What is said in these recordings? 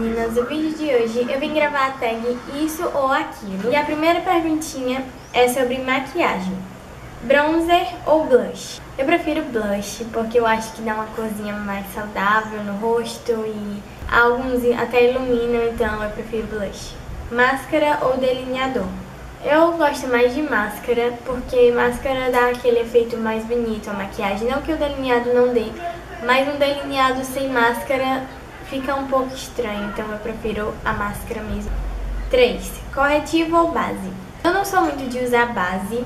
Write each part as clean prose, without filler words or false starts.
meninas, o vídeo de hoje eu vim gravar a tag isso ou aquilo. E a primeira perguntinha é sobre maquiagem. Bronzer ou blush? Eu prefiro blush, porque eu acho que dá uma corzinha mais saudável no rosto e alguns até iluminam, então eu prefiro blush. Máscara ou delineador? Eu gosto mais de máscara, porque máscara dá aquele efeito mais bonito à maquiagem. Não que o delineado não dê, mas um delineado sem máscara fica um pouco estranho, então eu prefiro a máscara mesmo. 3. Corretivo ou base? Eu não sou muito de usar base,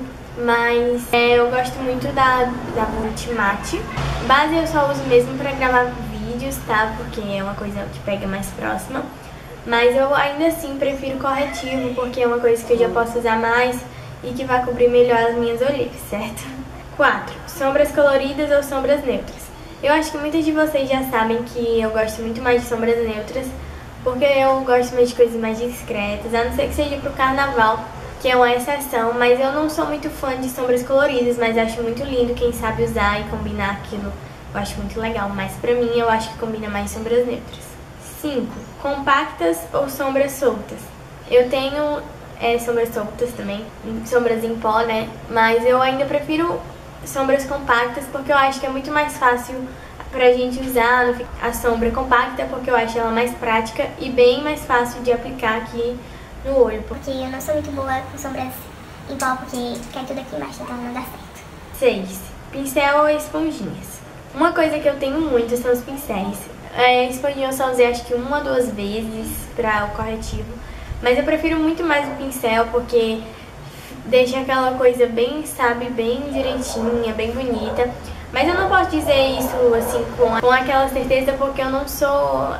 mas eu gosto muito da Ultimate. Base eu só uso mesmo pra gravar vídeos, tá? Porque é uma coisa que pega mais próxima. Mas eu ainda assim prefiro corretivo, porque é uma coisa que eu já posso usar mais e que vai cobrir melhor as minhas olheiras, certo? 4. Sombras coloridas ou sombras neutras? Eu acho que muitas de vocês já sabem que eu gosto muito mais de sombras neutras, porque eu gosto mais de coisas mais discretas, a não ser que seja pro carnaval, que é uma exceção, mas eu não sou muito fã de sombras coloridas, mas acho muito lindo quem sabe usar e combinar aquilo. Eu acho muito legal, mas pra mim eu acho que combina mais sombras neutras. 5. Compactas ou sombras soltas? Eu tenho sombras soltas também, sombras em pó, né? Mas eu ainda prefiro sombras compactas porque eu acho que é muito mais fácil pra gente usar a sombra compacta, porque eu acho ela mais prática e bem mais fácil de aplicar aqui no olho. Porque eu não sou muito boa com sombras em pó, porque cai tudo aqui embaixo, então não dá certo. 6. Pincel ou esponjinhas? Uma coisa que eu tenho muito são os pincéis. Esponjinha eu só usei acho que 1 ou 2 vezes para o corretivo, mas eu prefiro muito mais o pincel porque deixa aquela coisa bem, sabe, bem direitinha, bem bonita. Mas eu não posso dizer isso assim com aquela certeza porque eu não sou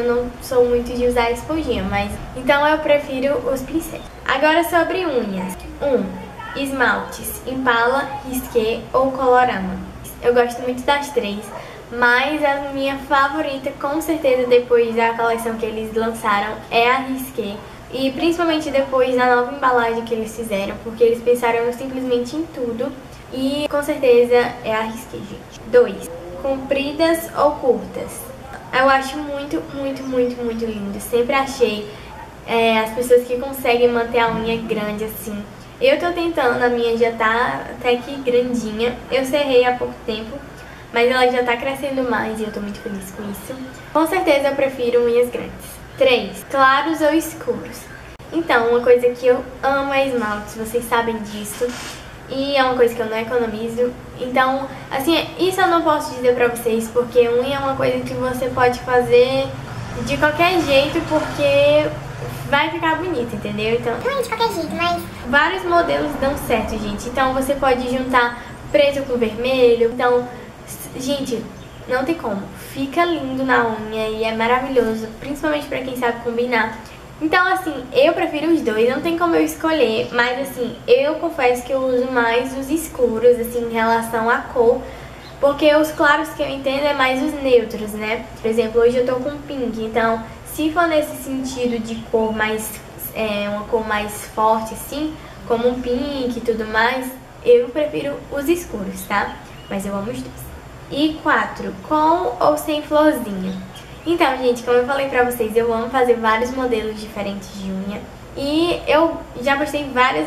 muito de usar esponjinha, mas então eu prefiro os pincéis. Agora sobre unhas. 1. Esmaltes, Impala, Risqué ou Colorama. Eu gosto muito das três, mas a minha favorita, com certeza, depois da coleção que eles lançaram, é a Risqué. E principalmente depois da nova embalagem que eles fizeram, porque eles pensaram simplesmente em tudo. E com certeza é a Risqué, gente. 2. Compridas ou curtas? Eu acho muito, muito, muito, muito lindo. Sempre achei as pessoas que conseguem manter a unha grande assim. Eu tô tentando, a minha já tá até que grandinha. Eu serrei há pouco tempo, mas ela já tá crescendo mais e eu tô muito feliz com isso. Com certeza eu prefiro unhas grandes. 3. Claros ou escuros? Então, uma coisa que eu amo é esmaltes, vocês sabem disso. E é uma coisa que eu não economizo. Então, assim, isso eu não posso dizer pra vocês, porque unha é uma coisa que você pode fazer de qualquer jeito, porque vai ficar bonito, entendeu? Então, não é de qualquer jeito, mas vários modelos dão certo, gente. Então você pode juntar preto com vermelho. Então, gente, não tem como. Fica lindo na unha e é maravilhoso, principalmente pra quem sabe combinar. Então, assim, eu prefiro os dois, não tem como eu escolher, mas assim, eu confesso que eu uso mais os escuros, assim, em relação à cor, porque os claros que eu entendo é mais os neutros, né? Por exemplo, hoje eu tô com pink, então, se for nesse sentido de cor mais, uma cor mais forte, assim, como um pink e tudo mais, eu prefiro os escuros, tá? Mas eu amo os dois. E 4. Com ou sem florzinha? Então, gente, como eu falei pra vocês, eu amo fazer vários modelos diferentes de unha. E eu já postei várias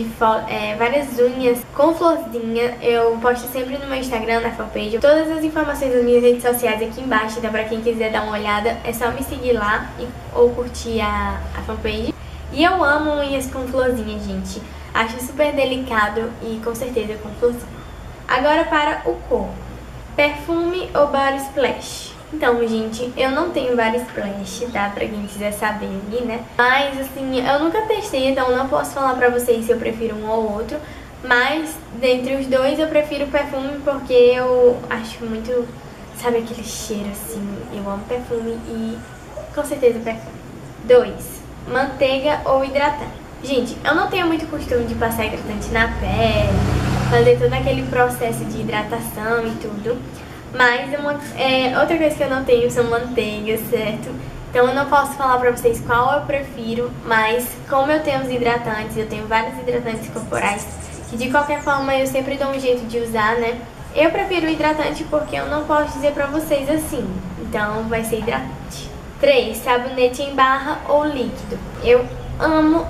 unhas com florzinha. Eu posto sempre no meu Instagram, na fanpage. Todas as informações das minhas redes sociais aqui embaixo. Então, pra quem quiser dar uma olhada, é só me seguir lá ou curtir a fanpage. E eu amo unhas com florzinha, gente. Acho super delicado e com certeza com florzinha. Agora para o corpo. Perfume ou body splash? Então, gente, eu não tenho body splash, tá? Pra quem quiser saber ali, né? Mas, assim, eu nunca testei, então não posso falar pra vocês se eu prefiro um ou outro. Mas, dentre os dois, eu prefiro perfume porque eu acho muito, sabe, aquele cheiro, assim. Eu amo perfume e, com certeza, perfume. 2. Manteiga ou hidratante? Gente, eu não tenho muito costume de passar hidratante na pele, fazer todo aquele processo de hidratação e tudo. Mas outra coisa que eu não tenho são manteigas, certo? Então eu não posso falar pra vocês qual eu prefiro, mas como eu tenho os hidratantes, eu tenho vários hidratantes corporais, que de qualquer forma eu sempre dou um jeito de usar, né? Eu prefiro o hidratante porque eu não posso dizer pra vocês assim, então vai ser hidratante. 3. Sabonete em barra ou líquido. Eu amo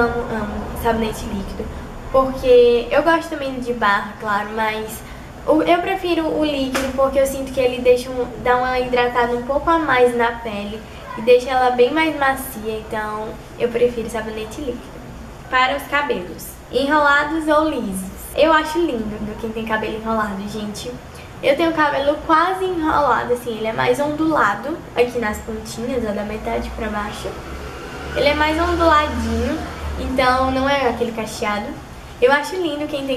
sabonete líquido, porque eu gosto também de barra, claro, mas eu prefiro o líquido porque eu sinto que ele dá uma hidratada um pouco a mais na pele e deixa ela bem mais macia, então eu prefiro sabonete líquido. Para os cabelos, enrolados ou lisos? Eu acho lindo quem tem cabelo enrolado, gente. Eu tenho o cabelo quase enrolado, assim, ele é mais ondulado aqui nas pontinhas, ó, da metade pra baixo. Ele é mais onduladinho, então não é aquele cacheado. Eu acho lindo quem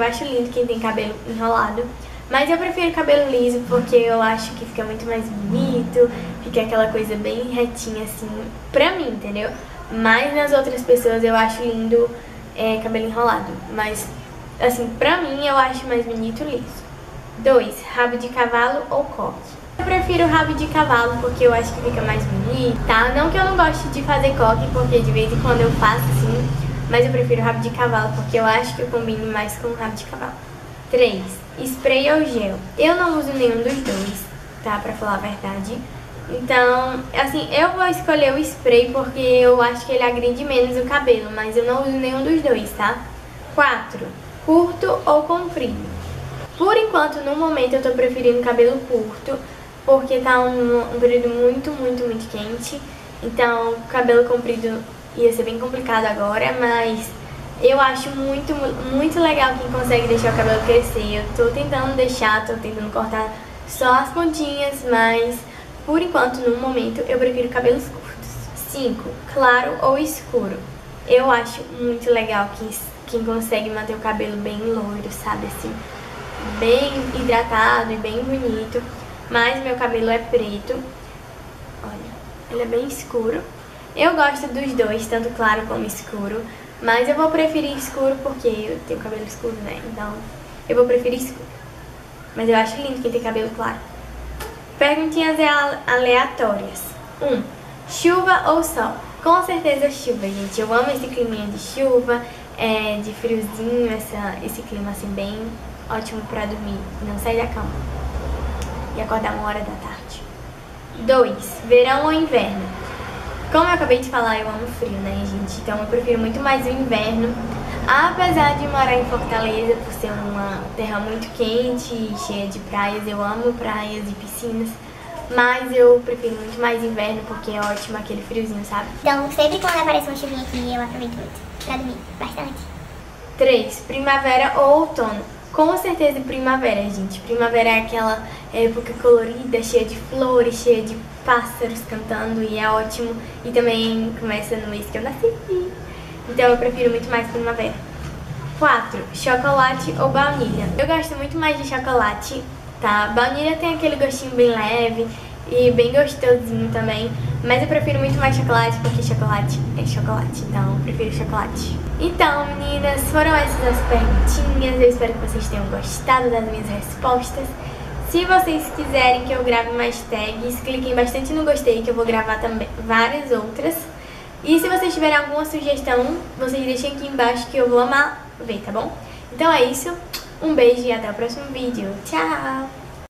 tem cabelo enrolado, mas eu prefiro cabelo liso porque eu acho que fica muito mais bonito, fica aquela coisa bem retinha assim, pra mim, entendeu? Mas nas outras pessoas eu acho lindo cabelo enrolado, mas assim, pra mim eu acho mais bonito liso. 2. Rabo de cavalo ou coque? Eu prefiro rabo de cavalo porque eu acho que fica mais bonito, tá? Não que eu não goste de fazer coque, porque de vez em quando eu faço assim, mas eu prefiro rabo de cavalo porque eu acho que eu combino mais com rabo de cavalo. 3. Spray ou gel? Eu não uso nenhum dos dois, tá? Pra falar a verdade. Então, assim, eu vou escolher o spray porque eu acho que ele agride menos o cabelo, mas eu não uso nenhum dos dois, tá? 4. Curto ou comprido? Por enquanto, no momento, eu tô preferindo cabelo curto, porque tá um período muito quente. Então, cabelo comprido ia ser bem complicado agora, mas eu acho muito legal quem consegue deixar o cabelo crescer. Eu tô tentando deixar, tô tentando cortar só as pontinhas, mas por enquanto, no momento, eu prefiro cabelos curtos. 5. Claro ou escuro? Eu acho muito legal quem consegue manter o cabelo bem loiro, sabe, assim, bem hidratado e bem bonito, mas meu cabelo é preto, olha, ele é bem escuro. Eu gosto dos dois, tanto claro como escuro, mas eu vou preferir escuro porque eu tenho cabelo escuro, né, então eu vou preferir escuro. Mas eu acho lindo quem tem cabelo claro. Perguntinhas aleatórias. 1. Chuva ou sol? Com certeza chuva, gente. Eu amo esse climinha de chuva, de friozinho, esse clima assim bem ótimo pra dormir e não sair da cama e acordar 1 hora da tarde. 2. Verão ou inverno? Como eu acabei de falar, eu amo frio, né, gente? Então eu prefiro muito mais o inverno. Apesar de morar em Fortaleza, por ser uma terra muito quente e cheia de praias, eu amo praias e piscinas, mas eu prefiro muito mais inverno porque é ótimo aquele friozinho, sabe? Então, sempre quando aparece uma chuvinha aqui, eu aproveito muito pra dormir bastante. 3. Primavera ou outono? Com certeza primavera, gente. Primavera é aquela época colorida, cheia de flores, cheia de pássaros cantando e é ótimo. E também começa no mês que eu nasci. Então eu prefiro muito mais primavera. 4. Chocolate ou baunilha? Eu gosto muito mais de chocolate, tá? Baunilha tem aquele gostinho bem leve e bem gostosinho também, mas eu prefiro muito mais chocolate porque chocolate é chocolate, então eu prefiro chocolate. Então, meninas, foram essas as perguntinhas. Eu espero que vocês tenham gostado das minhas respostas. Se vocês quiserem que eu grave mais tags, cliquem bastante no gostei que eu vou gravar também várias outras. E se vocês tiverem alguma sugestão, vocês deixem aqui embaixo que eu vou amar ver, tá bom? Então é isso, um beijo e até o próximo vídeo. Tchau!